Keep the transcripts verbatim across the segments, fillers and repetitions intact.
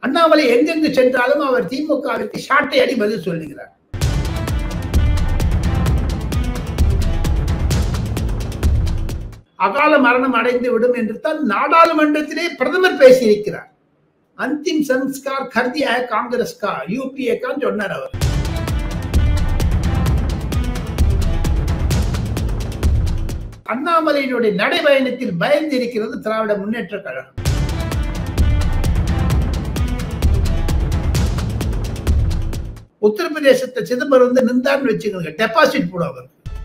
அண்ணாமலை எங்கெங்கு சென்றாலும் அவர் திமுகவிற்கு சாட்டை அடி பதில் சொல்லுகிறார். அகால மரணம் அடைந்து விடும் என்று தான் நாடாளுமன்றத்திலே பிரதமர் பேசியிருக்கிறார். அந்திம் சம்ஸ்கார் கர்தியா காங்கிரஸ் கா யூபிஏ கான் சொன்னார் அவர். அண்ணாமலையினுடைய நடைபயணத்தில் பயந்து இருக்கிறது திராவிட முன்னேற்ற கழகம். உத்தரப்பிரதேசத்தை சிதம்பரம் வந்து நின்றான்னு வச்சுக்கோங்க, டெபாசிட் போடுவாங்க.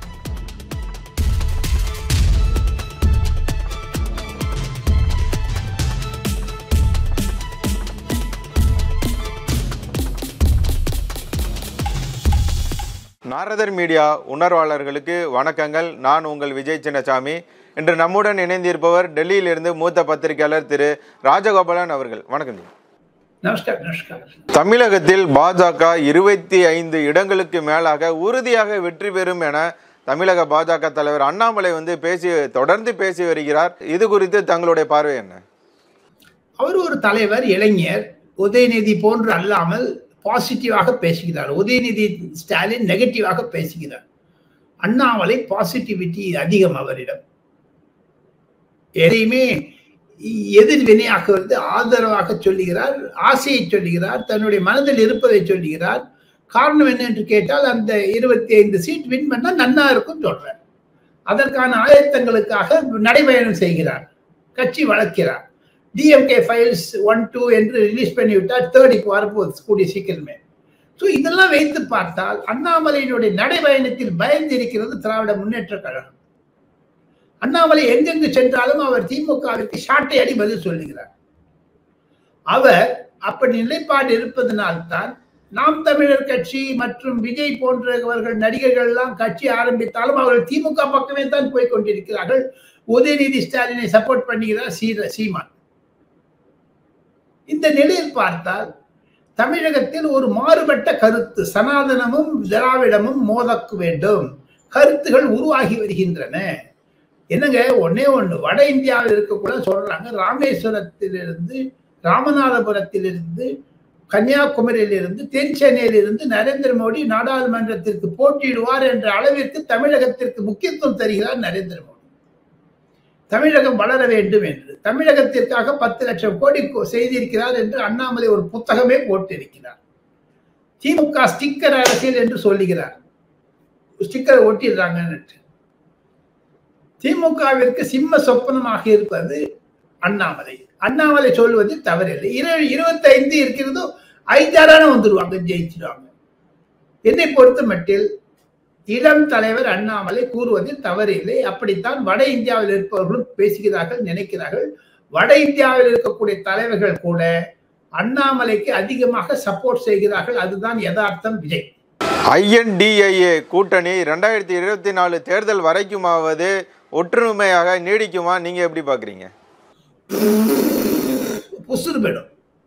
நாரதர் மீடியா உணர்வாளர்களுக்கு வணக்கங்கள். நான் உங்கள் விஜய் சின்னசாமி. இன்று நம்முடன் இணைந்திருப்பவர் டெல்லியிலிருந்து மூத்த பத்திரிகையாளர் திரு ராஜகோபாலன் அவர்கள். வணக்கம். நமஸ்கார். நமஸ்கார். தமிழகத்தில் பாஜக இருபத்தி ஐந்து இடங்களுக்கு மேலாக உறுதியாக வெற்றி பெறும் என தமிழக பாஜக தலைவர் அண்ணாமலை வந்து பேசி தொடர்ந்து பேசி வருகிறார். இது குறித்து தங்களுடைய பார்வை என்ன? அவர் ஒரு தலைவர், இளைஞர், உதயநிதி போன்று அல்லாமல் பாசிட்டிவாக பேசுகிறார். உதயநிதி ஸ்டாலின் நெகட்டிவாக பேசுகிறார். அண்ணாமலை பாசிட்டிவிட்டி அதிகம் அவரிடம். எதையுமே எதிர்வினையாக வந்து ஆதரவாக சொல்லுகிறார், ஆசையை சொல்லுகிறார், தன்னுடைய மனதில் இருப்பதை சொல்லுகிறார். காரணம் என்ன என்று கேட்டால், அந்த இருபத்தி ஐந்து சீட் வின் பண்ணா நன்னா இருக்கும் சொல்றார். அதற்கான ஆயத்தங்களுக்காக நடைபயணம் செய்கிறார், கட்சி வளர்க்கிறார். டிஎம்கே ஃபைல்ஸ் ஒன் டூ என்று ரிலீஸ் பண்ணிவிட்டால் தேர்ட் இப்போ வரப்போகுது கூடிய சீக்கிரமே. ஸோ இதெல்லாம் வைத்து பார்த்தால் அண்ணாமலையினுடைய நடைபயணத்தில் பயந்து இருக்கிறது திராவிட முன்னேற்ற கழகம். அண்ணாமலை எங்கெங்கு சென்றாலும் அவர் திமுகவிற்கு சாட்டை அடி பதில் சொல்லுகிறார். அவர் அப்படி நிலைப்பாடு இருப்பதனால்தான் நாம் தமிழர் கட்சி மற்றும் விஜய் போன்றவர்கள் நடிகர்கள் எல்லாம் கட்சி ஆரம்பித்தாலும் அவர்கள் திமுக பக்கமே தான் போய் கொண்டிருக்கிறார்கள். உதயநிதி ஸ்டாலினை சப்போர்ட் பண்ணுகிறார் சீர சீமான். இந்த நிலையில் பார்த்தால் தமிழகத்தில் ஒரு மாறுபட்ட கருத்து, சனாதனமும் திராவிடமும் மோதக்க வேண்டும் கருத்துகள் உருவாகி வருகின்றன. என்னங்க, ஒன்னே ஒண்ணு, வட இந்தியாவில் இருக்கக்கூட சொல்றாங்க, ராமேஸ்வரத்திலிருந்து ராமநாதபுரத்திலிருந்து கன்னியாகுமரியிலிருந்து தென் சென்னையிலிருந்து நரேந்திர மோடி நாடாளுமன்றத்திற்கு போட்டியிடுவார் என்ற அளவிற்கு தமிழகத்திற்கு முக்கியத்துவம் தருகிறார் நரேந்திர மோடி. தமிழகம் வளர வேண்டும் என்று தமிழகத்திற்காக பத்து லட்சம் கோடி செய்திருக்கிறார் என்று அண்ணாமலை ஒரு புத்தகமே போட்டிருக்கிறார். திமுக ஸ்டிக்கர் அரசியல் என்று சொல்லுகிறார், ஸ்டிக்கரை ஒட்டிடுறாங்க. திமுகவிற்கு சிம்ம சொப்பனமாக இருப்பது அண்ணாமலை. அண்ணாமலை சொல்வது தவறில்லை. இருபத்தி ஐந்து இருக்கிறதோ ஐந்தாறான வந்துடுவாங்க, ஜெயிச்சிடுவாங்க. என்னை பொறுத்த மட்டில் இளம் தலைவர் அண்ணாமலை கூறுவதில் தவறில்லை. அப்படித்தான் வட இந்தியாவில் இருப்பவர்களும் பேசுகிறார்கள், நினைக்கிறார்கள். வட இந்தியாவில் இருக்கக்கூடிய தலைவர்கள் கூட அண்ணாமலைக்கு அதிகமாக சப்போர்ட் செய்கிறார்கள். அதுதான் யதார்த்தம். விஜய் ஐஎன்டிஏ கூட்டணி ரெண்டாயிரத்தி இருபத்தி நாலு தேர்தல் வரைக்குமாவது ஒற்றுமையாக நீடிக்குமா? நீங்க எப்படி பாக்குறீங்க? புசுறு போயிடும்,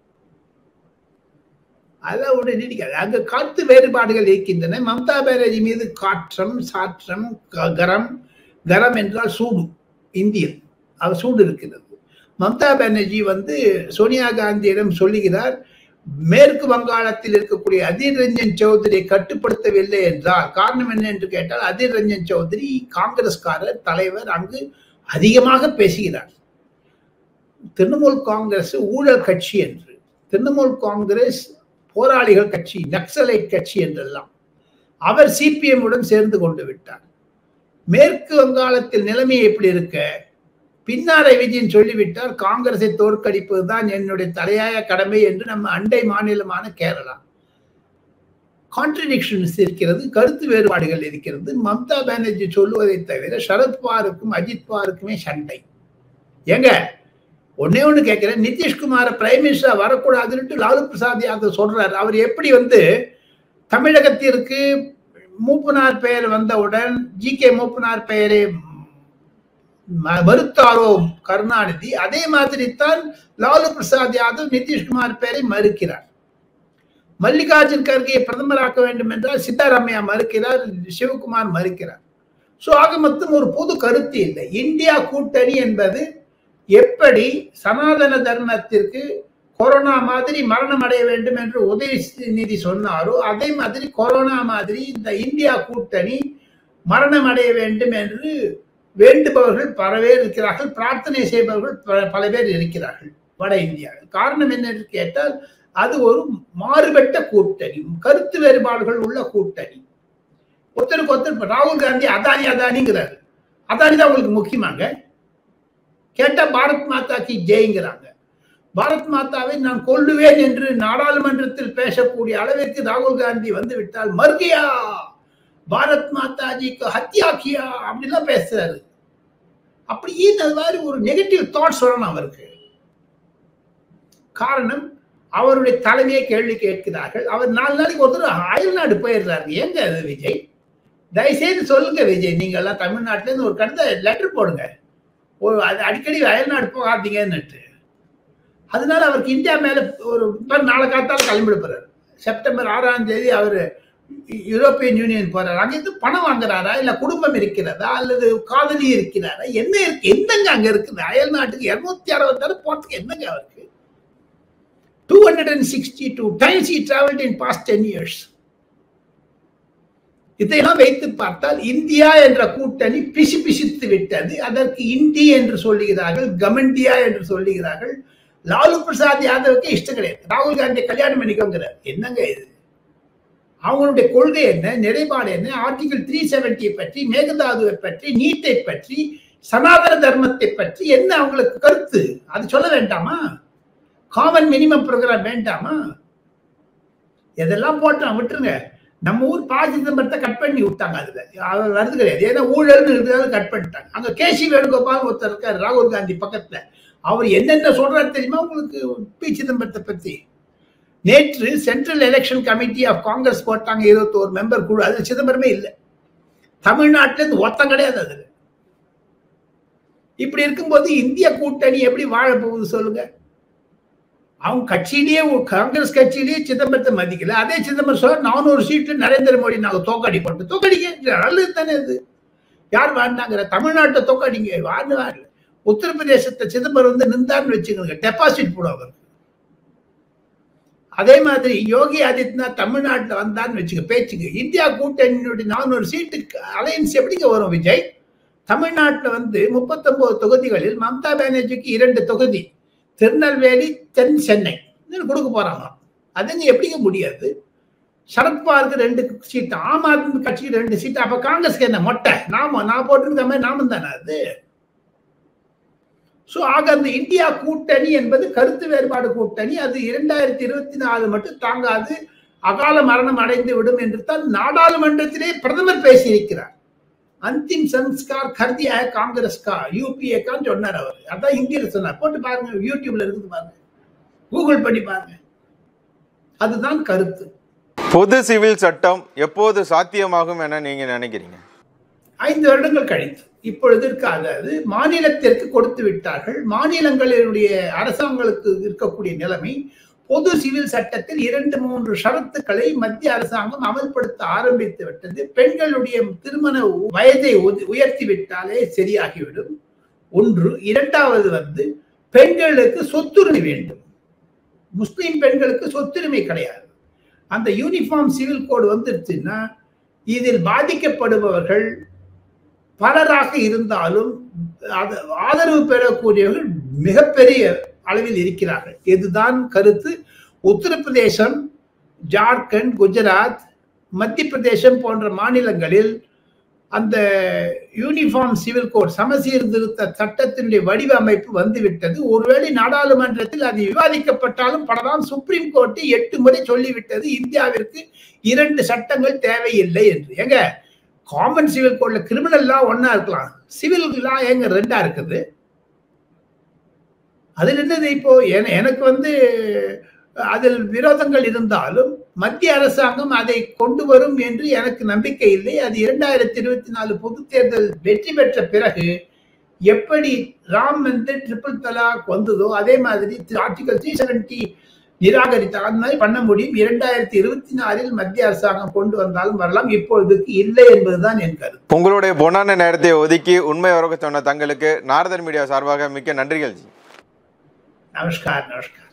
அதான் ஒன்று நீடிக்காது. அங்க கருத்து வேறுபாடுகள் இருக்கின்றன. மம்தா பானர்ஜி மீது காற்றம், சாற்றம், கரம், கரம் என்றால் சூடு, இந்தியன் அவர் சூடு இருக்கிறது. மம்தா பானர்ஜி வந்து சோனியா காந்தியிடம் சொல்லுகிறார், மேற்கு வங்காளத்தில் இருக்கக்கூடிய அதீர் ரஞ்சன் சௌத்ரியை கட்டுப்படுத்தவில்லை என்றால் காரணம் என்ன என்று கேட்டால், அதீர் ரஞ்சன் சௌத்ரி காங்கிரஸ்காரர் தலைவர், அங்கு அதிகமாக பேசுகிறார். திரிணாமுல் காங்கிரஸ் ஊழல் கட்சி என்று, திரிணாமுல் காங்கிரஸ் போராளிகள் கட்சி, நக்சலைட் கட்சி என்றெல்லாம். அவர் சிபிஎம் உடன் சேர்ந்து கொண்டு விட்டார். மேற்கு வங்காளத்தில் நிலைமை எப்படி இருக்க, பின்னாரை விஜயன் சொல்லிவிட்டார், காங்கிரஸை தோற்கடிப்பதுதான் என்னுடைய தலையாய கடமை என்று. நம்ம அண்டை மாநிலமான கேரளா கான்ட்ரடிக்ஷன்ஸ் இருக்கிறது, கருத்து வேறுபாடுகள் இருக்கிறது. மம்தா பானர்ஜி சொல்லுவதை தவிர சரத்பவாருக்கும் அஜித் பவாருக்குமே சண்டை. ஏங்க, ஒன்னே ஒண்ணு கேட்கிறேன், நிதிஷ்குமார பிரைம் மினிஸ்டர் வரக்கூடாதுன்னு லாலு பிரசாத் யாதவ் சொல்றாரு. அவர் எப்படி வந்து தமிழகத்திற்கு மூப்பனார் பெயர் வந்தவுடன் ஜி கே மூப்பனார் பெயரை மறுத்தாரோ கருணாநிதி, அதே மாதிரி தான் லாலு பிரசாத் யாதவ் நிதிஷ்குமார் பெயரை மறுக்கிறார். மல்லிகார்ஜுன் கர்கே பிரதமராக்க வேண்டும் என்றால் சித்தாராமையா மறுக்கிறார், சிவகுமார் மறுக்கிறார். சோ ஆக மொத்தம் ஒரு பொது கருத்து இல்லை. இந்தியா கூட்டணி என்பது எப்படி சனாதன தர்மத்திற்கு கொரோனா மாதிரி மரணம் அடைய வேண்டும் என்று உதயநிதி சொன்னாரோ அதே மாதிரி கொரோனா மாதிரி இந்த இந்தியா கூட்டணி மரணம் அடைய வேண்டும் என்று வேண்டுபவர்கள் பல பேர் இருக்கிறார்கள், பிரார்த்தனை செய்பவர்கள் பல பேர் இருக்கிறார்கள் வட இந்தியாவில். காரணம் என்ன என்று கேட்டால் அது ஒரு மாறுபட்ட கூட்டணி, கருத்து வேறுபாடுகள் உள்ள கூட்டணி. ஒருத்தருக்கு ஒருத்தர் ராகுல் காந்தி அதானி அதானிங்கிறாரு. அதானி தான் உங்களுக்கு முக்கியமாங்க கேட்டா பாரத் மாதா கி ஜெய்ங்கிறாங்க. பாரத் மாதாவை நான் கொல்லுவேன் என்று நாடாளுமன்றத்தில் பேசக்கூடிய அளவிற்கு ராகுல் காந்தி வந்து விட்டால் மர்கியா பாரத் மாதாஜிக்கு ஹத்யா கியா அப்படிலாம் பேசுறாரு. அப்படியே இந்த மாதிரி ஒரு நெகட்டிவ் தாட்ஸ் வரணும் அவருக்கு. காரணம் அவருடைய தலைமையை கேள்வி கேட்கிறார்கள். அவர் நாலு நாளைக்கு ஒருத்தர் அயல்நாடு போயிடுறாரு. எங்க அது விஜய்? தயவுசெய்து சொல்லுங்க விஜய், நீங்க எல்லாம் தமிழ்நாட்டுல இருந்து ஒரு கடித லெட்டர் போடுங்க, ஒரு அடிக்கடி அயல்நாடு போகாதீங்கன்னுட்டு. அதனால அவருக்கு இந்தியா மேல ஒரு நாளை காத்தாலும் கிளம்பிட போறாரு. செப்டம்பர் ஆறாம் தேதி அவரு யூரோப்பியன் யூனியன் போறாரு. அங்கிருந்து பணம் வாங்குறாரா, இல்ல குடும்பம் இருக்கிறதா, அல்லது காதலி இருக்கிறாரா, என்ன இருக்கு? என்னங்க அங்க இருக்குது? அயல் நாட்டுக்கு இருநூத்தி அறுபத்தாறு போறதுக்கு என்னங்க அவருக்கு? two hundred sixty-two times he traveled in past ten years. இதையெல்லாம் வைத்து பார்த்தால் இந்தியா என்ற கூட்டணி பிசி பிசித்து விட்டது. அதற்கு இந்தி என்று சொல்லுகிறார்கள், கமண்டியா என்று சொல்லுகிறார்கள். லாலு பிரசாத் யாதவுக்கு இஷ்டம் கிடையாது. ராகுல் காந்தி கல்யாணம் பண்ணிக்கோங்கிறார். என்னங்க இது? அவங்களுடைய கொள்கை என்ன, நிலைப்பாடு என்ன? ஆர்டிகல் த்ரீ செவன்டி பற்றி, மேகதாதுவை பற்றி, நீட்டை பற்றி, சனாதன தர்மத்தை பற்றி என்ன அவங்களுக்கு கருத்து? அது சொல்ல வேண்டாமா? காமன் மினிமம் ப்ரோக்ராம் வேண்டாமா? எதெல்லாம் போட்டோம் விட்டுருங்க. நம்ம ஊர் ப சிதம்பரத்தை கட் பண்ணி விட்டாங்க. அதுல அவர் வருது கிடையாது. ஏன்னா ஊழல்னு இருக்கிறதால கட் பண்ணிட்டாங்க. அங்க கேசி வேணுகோபால் ஒருத்தர் இருக்காரு ராகுல் காந்தி பக்கத்துல. அவர் என்னென்ன சொல்றாரு தெரியுமா உங்களுக்கு பி சிதம்பரத்தை பத்தி? நேற்று central election committee of Congress போட்டாங்க இருபத்தி ஒரு மெம்பர் குழு. அது சிதம்பரமே இல்லை. தமிழ்நாட்டில இருந்து ஒத்தம் கிடையாது அதுல. இப்படி இருக்கும்போது இந்திய கூட்டணி எப்படி வாழ போகுது சொல்லுங்க? அவங்க கட்சியிலேயே காங்கிரஸ் கட்சியிலேயே சிதம்பரத்தை மதிக்கல. அதே சிதம்பரம் சொல்ல நானூறு சீட்டு நரேந்திர மோடி நாங்க தோக்கடி போட்டு தோக்கடிக்க நல்லது தானே. அது யார் வாழ்ந்தாங்கிற தமிழ்நாட்டை தோக்கடிங்க வாழ்ந்து வாழல. உத்தரப்பிரதேசத்தை சிதம்பரம் வந்து நின்றான்னு வச்சுக்கோங்க, டெபாசிட் போடுவாங்க. அதே மாதிரி யோகி ஆதித்யநாத் தமிழ்நாட்டில் வந்தான்னு வச்சுக்க பேச்சுக்கு இந்தியா கூட்டணியினுடைய நானூறு சீட்டுக்கு அலையன்ஸ் எப்படிங்க வரும் விஜய்? தமிழ்நாட்டில் வந்து முப்பத்தி ஒன்பது தொகுதிகளில் மம்தா பானர்ஜிக்கு இரண்டு தொகுதி, திருநெல்வேலி, தென் சென்னை கொடுக்க போறாங்க. அதுங்க எப்படிங்க முடியாது? சரத்பவாருக்கு ரெண்டு சீட்டு, ஆம் ஆத்மி கட்சிக்கு ரெண்டு சீட்டு. அப்ப காங்கிரஸ்க்கு என்ன மொட்டை? நாம நான் போட்டிருந்த மாதிரி நாமும் தானே அது. சோ ஆக அந்த இந்தியா கூட்டணி என்பது கருத்து வேறுபாடு கூட்டணி. அது இரண்டாயிரத்தி இருபத்தி நாலு மட்டும் தாங்காது, அகால மரணம் அடைந்து விடும் என்று தான் நாடாளுமன்றத்திலே பிரதமர் பேசியிருக்கிறார். அந்திம் சன்ஸ்கார் கர்தியா காங்கிரஸ் கா யூபிஏ கான்னு சொன்னார் அவர். அதான் இந்தியில சொன்னார். போட்டு பாருங்க, யூடியூப்ல இருக்குது பாருங்க, கூகுள் பண்ணி பாருங்க. அதுதான் கருத்து. பொது சிவில் சட்டம் எப்போது சாத்தியமாகும் என நீங்க நினைக்கிறீங்க? ஐந்து வருடங்கள் கழித்து. இப்பொழுது இருக்காது. அது மாநிலத்திற்கு கொடுத்து விட்டார்கள். மாநிலங்களினுடைய அரசாங்கங்களுக்கு இருக்கக்கூடிய நிலைமை, பொது சிவில் சட்டத்தில் இரண்டு மூன்று ஷரத்துக்களை மத்திய அரசாங்கம் அமல்படுத்த ஆரம்பித்து விட்டது. பெண்களுடைய திருமண வயதை உயர்த்தி விட்டாலே சரியாகிவிடும் ஒன்று. இரண்டாவது வந்து பெண்களுக்கு சொத்துரிமை வேண்டும். முஸ்லிம் பெண்களுக்கு சொத்துரிமை கிடையாது. அந்த யூனிஃபார்ம் சிவில் கோடு வந்துருச்சுன்னா இதில் பாதிக்கப்படுபவர்கள் பலராக இருந்தாலும் ஆதரவு பெறக்கூடியவர்கள் மிகப்பெரிய அளவில் இருக்கிறார்கள். இதுதான் கருத்து. உத்தரப்பிரதேசம், ஜார்க்கண்ட், குஜராத், மத்திய பிரதேசம் போன்ற மாநிலங்களில் அந்த யூனிஃபார்ம் சிவில் கோட் சமசீர்திருத்த சட்டத்தினுடைய வடிவமைப்பு வந்துவிட்டது. ஒருவேளை நாடாளுமன்றத்தில் அது விவாதிக்கப்பட்டாலும் படலாம். சுப்ரீம் கோர்ட் எட்டு முறை சொல்லிவிட்டது இந்தியாவிற்கு இரண்டு சட்டங்கள் தேவையில்லை என்று. எங்க காமன் சிவில் கோட்ல கிரிமினல் லா ஒன்னா இருக்கலாம், சிவில் லா எங்க ரெண்டா இருக்குது? அதில் என்னது? இப்போ எனக்கு வந்து அதில் விரோதங்கள் இருந்தாலும் மத்திய அரசாங்கம் அதை கொண்டு வரும் என்று எனக்கு நம்பிக்கை இல்லை. அது இரண்டாயிரத்தி இருபத்தி நாலு பொது தேர்தல் வெற்றி பெற்ற பிறகு எப்படி ராம் வந்து ட்ரிபிள் தலாக் வந்ததோ அதே மாதிரி ஆர்டிகல் த்ரீ செவன்டி நிராகரித்தால் அந்த மாதிரி பண்ண முடியும். இரண்டாயிரத்தி இருபத்தி நாலில் மத்திய அரசாங்கம் கொண்டு வந்தாலும் வரலாம். இப்பொழுதுக்கு இல்லை என்பதுதான் என் கருத்து. உங்களுடைய பொன்னான நேரத்தை ஒதுக்கி உண்மை உறக்க சொன்ன தங்களுக்கு நாரதன் மீடியா சார்பாக மிக்க நன்றிகள். नमस्कार नमस्कार।